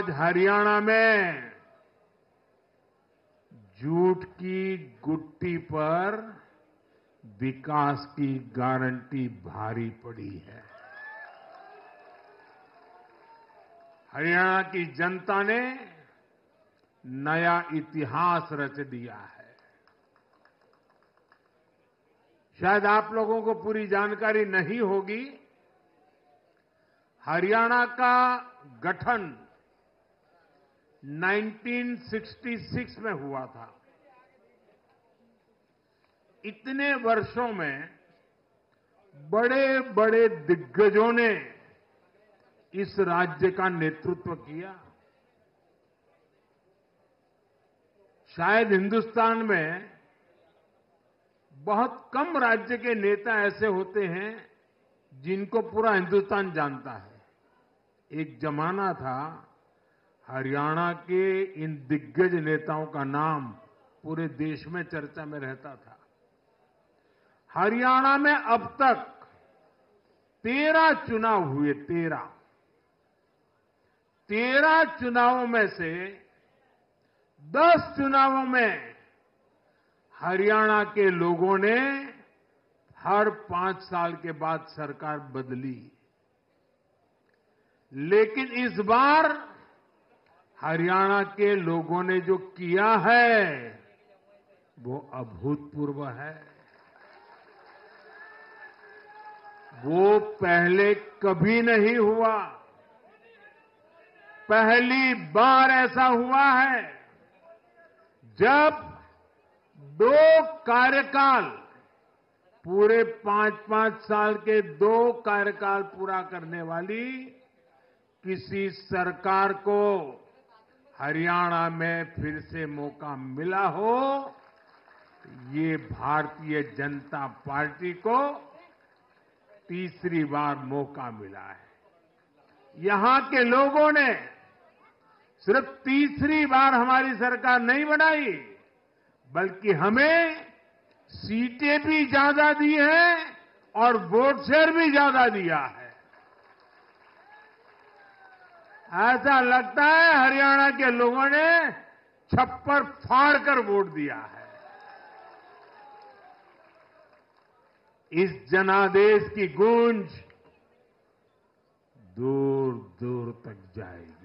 आज हरियाणा में झूठ की गुट्टी पर विकास की गारंटी भारी पड़ी है। हरियाणा की जनता ने नया इतिहास रच दिया है। शायद आप लोगों को पूरी जानकारी नहीं होगी, हरियाणा का गठन 1966 में हुआ था। इतने वर्षों में बड़े बड़े दिग्गजों ने इस राज्य का नेतृत्व किया। शायद हिंदुस्तान में बहुत कम राज्य के नेता ऐसे होते हैं जिनको पूरा हिंदुस्तान जानता है। एक जमाना था, हरियाणा के इन दिग्गज नेताओं का नाम पूरे देश में चर्चा में रहता था। हरियाणा में अब तक 13 चुनाव हुए। 13 चुनावों में से 10 चुनावों में हरियाणा के लोगों ने हर 5 साल के बाद सरकार बदली, लेकिन इस बार हरियाणा के लोगों ने जो किया है वो अभूतपूर्व है। वो पहले कभी नहीं हुआ। पहली बार ऐसा हुआ है जब 2 कार्यकाल, पूरे 5-5 साल के 2 कार्यकाल पूरा करने वाली किसी सरकार को हरियाणा में फिर से मौका मिला हो, ये भारतीय जनता पार्टी को तीसरी बार मौका मिला है। यहां के लोगों ने सिर्फ तीसरी बार हमारी सरकार नहीं बनाई, बल्कि हमें सीटें भी ज्यादा दी हैं और वोट शेयर भी ज्यादा दिया है। ऐसा लगता है हरियाणा के लोगों ने छप्पर फाड़ कर वोट दिया है। इस जनादेश की गूंज दूर दूर तक जाएगी।